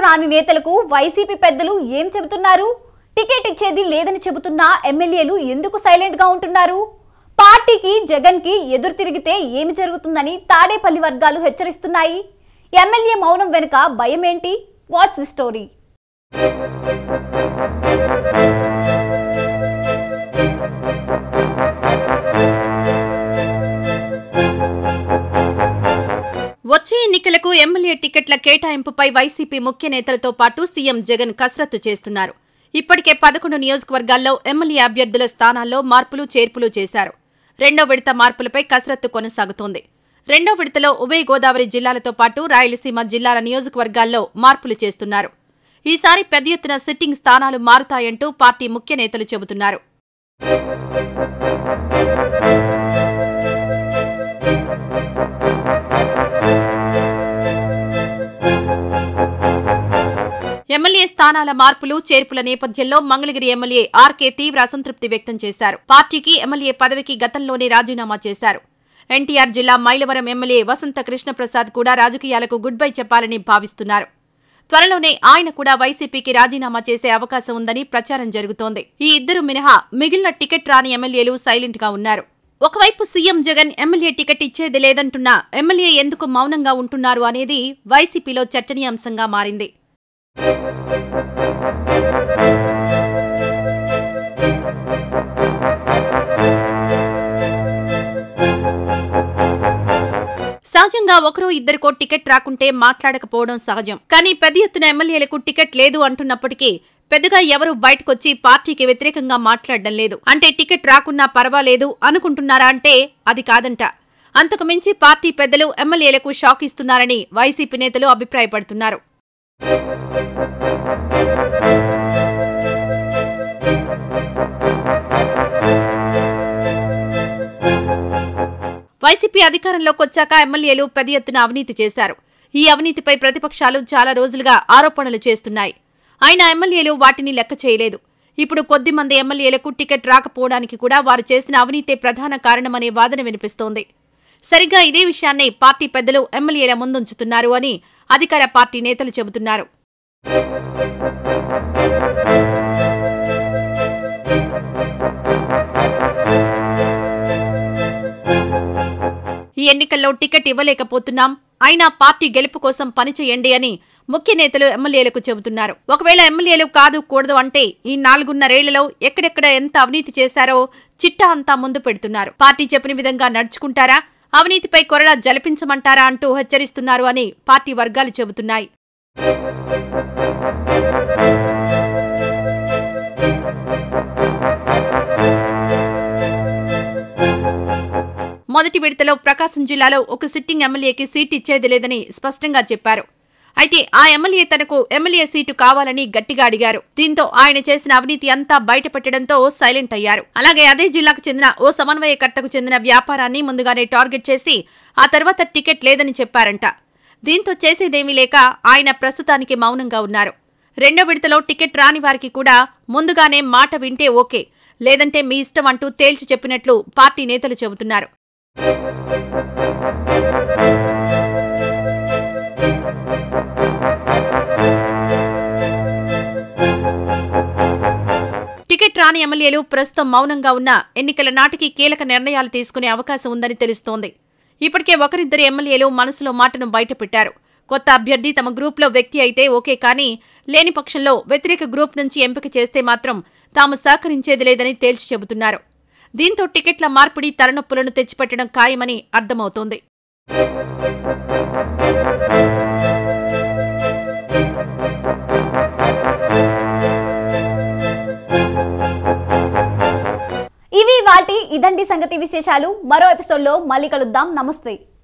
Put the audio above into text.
రాని నేతలకు వైసీపీ పెద్దలు ఏం చెబుతున్నారు? టికెట్ ఇచ్చేది లేదని చెబుతున్న ఎమ్మెల్యేలు ఎందుకు సైలెంట్ గా ఉంటున్నారు? పార్టీకి జగన్ కి ఎదురు తిరిగితే ఏమి జరుగుతుందని తాడేపల్లి వర్గాలు హెచ్చరిస్తున్నాయి. ఎమ్మెల్యే మౌనం వెనుక భయం ఏంటి? Watch the story. వచ్చే ఎన్నికలకు ఎమ్మెల్యే టికెట్ల కేటాయింపుపై వైసీపీ ముఖ్య నేతలతో పాటు సీఎం జగన్ కసరత్తు చేస్తున్నారు. ఇప్పటికే 11 నియోజకవర్గాల్లో ఎమ్మెల్యే అభ్యర్థుల స్థానాల్లో మార్పులు చేర్పులు చేశారు. రెండో విడత మార్పులపై కసరత్తు కొనసాగుతోంది. రెండో విడతలో ఉభయ గోదావరి జిల్లాలతో పాటు రాయలసీమ జిల్లాల నియోజకవర్గాల్లో మార్పులు చేస్తున్నారు. ఈసారి పెద్ద ఎత్తున సిట్టింగ్ స్థానాలు మారుతాయంటూ పార్టీ ముఖ్య నేతలు చెబుతున్నారు. ఎమ్మెల్యే స్థానాల మార్పులు చేర్పుల నేపథ్యంలో మంగళగిరి ఎమ్మెల్యే ఆర్కే తీవ్ర అసంతృప్తి వ్యక్తం చేశారు. పార్టీకి ఎమ్మెల్యే పదవికి గతంలోనే రాజీనామా చేశారు. ఎన్టీఆర్ జిల్లా మైలవరం ఎమ్మెల్యే వసంత కృష్ణప్రసాద్ కూడా రాజకీయాలకు గుడ్ బై చెప్పాలని భావిస్తున్నారు. త్వరలోనే ఆయన కూడా వైసీపీకి రాజీనామా చేసే అవకాశం ఉందని ప్రచారం జరుగుతోంది. ఈ ఇద్దరు మినహా మిగిలిన టికెట్ రాని ఎమ్మెల్యేలు సైలెంట్ గా ఉన్నారు. ఒకవైపు సీఎం జగన్ ఎమ్మెల్యే టికెట్ ఇచ్చేది లేదంటున్నా ఎమ్మెల్యే ఎందుకు మౌనంగా ఉంటున్నారు అనేది వైసీపీలో చర్చనీయాంశంగా మారింది. సహజంగా ఒకరో ఇద్దరికో టికెట్ రాకుంటే మాట్లాడకపోవడం సహజం. కానీ పెద్ద ఎత్తున ఎమ్మెల్యేలకు టికెట్ లేదు అంటున్నప్పటికీ పెద్దగా ఎవరూ బయటకొచ్చి పార్టీకి వ్యతిరేకంగా మాట్లాడడం లేదు. అంటే టికెట్ రాకున్నా పర్వాలేదు అనుకుంటున్నారా అంటే అది కాదంట. అంతకు మించి పార్టీ పెద్దలు ఎమ్మెల్యేలకు షాక్ ఇస్తున్నారని వైసీపీ నేతలు అభిప్రాయపడుతున్నారు. వైసీపీ అధికారంలోకి వచ్చాక ఎమ్మెల్యేలు పెద్ద ఎత్తున అవినీతి చేశారు. ఈ అవినీతిపై ప్రతిపక్షాలు చాలా రోజులుగా ఆరోపణలు చేస్తున్నాయి. అయినా ఎమ్మెల్యేలు వాటిని లెక్క చేయలేదు. ఇప్పుడు కొద్దిమంది ఎమ్మెల్యేలకు టికెట్ రాకపోవడానికి కూడా వారు చేసిన అవినీతే ప్రధాన కారణమనే వాదన వినిపిస్తోంది. సరిగ్గా ఇదే విషయాన్ని పార్టీ పెద్దలు ఎమ్మెల్యేల ముందుంచుతున్నారు అని అధికార పార్టీ నేతలు చెబుతున్నారు. ఈ ఎన్నికల్లో టికెట్ ఇవ్వలేకపోతున్నాం, అయినా పార్టీ గెలుపు కోసం పనిచేయండి అని ముఖ్య నేతలు ఎమ్మెల్యేలకు చెబుతున్నారు. ఒకవేళ ఎమ్మెల్యేలు కాదు కూడదు అంటే ఈ 4.5 ఎక్కడెక్కడ ఎంత అవినీతి చేశారో చిట్టా అంతా ముందు పెడుతున్నారు. పార్టీ చెప్పిన విధంగా నడుచుకుంటారా, అవినీతిపై కొరడా జలిపించమంటారా అంటూ హెచ్చరిస్తున్నారు అని పార్టీ వర్గాలు చెబుతున్నాయి. మొదటి విడతలో ప్రకాశం జిల్లాలో ఒక సిట్టింగ్ ఎమ్మెల్యేకి సీటు ఇచ్చేది లేదని స్పష్టంగా చెప్పారు. అయితే ఆ ఎమ్మెల్యే తనకు ఎమ్మెల్యే సీటు కావాలని గట్టిగా అడిగారు. దీంతో ఆయన చేసిన అవినీతి అంతా బయటపెట్టడంతో సైలెంట్ అయ్యారు. అలాగే అదే జిల్లాకు చెందిన ఓ సమన్వయకర్తకు చెందిన వ్యాపారాన్ని ముందుగానే టార్గెట్ చేసి ఆ తర్వాత టికెట్ లేదని చెప్పారంట. దీంతో చేసేదేమీ లేక ఆయన ప్రస్తుతానికి మౌనంగా ఉన్నారు. రెండో విడతలో టికెట్ రాని వారికి కూడా ముందుగానే మాట వింటే ఓకే, లేదంటే మీ ఇష్టం అంటూ తేల్చి చెప్పినట్లు పార్టీ నేతలు చెబుతున్నారు. టికెట్ రాని ఎమ్మెల్యేలు ప్రస్తుతం మౌనంగా ఉన్న ఎన్నికల నాటికి కీలక నిర్ణయాలు తీసుకునే అవకాశం ఉందని తెలుస్తోంది. ఇప్పటికే ఒకరిద్దరు ఎమ్మెల్యేలు మనసులో మాటను బయటపెట్టారు. కొత్త అభ్యర్థి తమ గ్రూప్లో వ్యక్తి అయితే ఓకే, కానీ లేని పక్షంలో వ్యతిరేక గ్రూప్ నుంచి ఎంపిక చేస్తే మాత్రం తాము సహకరించేది లేదని తేల్చి చెబుతున్నారు. దీంతో టికెట్ల మార్పిడి తలనొప్పులను తెచ్చిపెట్టడం ఖాయమని అర్థమవుతోంది. ఇవి వాటి ఇదండి సంగతి విశేషాలు. మరో ఎపిసోడ్లో మళ్ళీ కలుద్దాం. నమస్తే.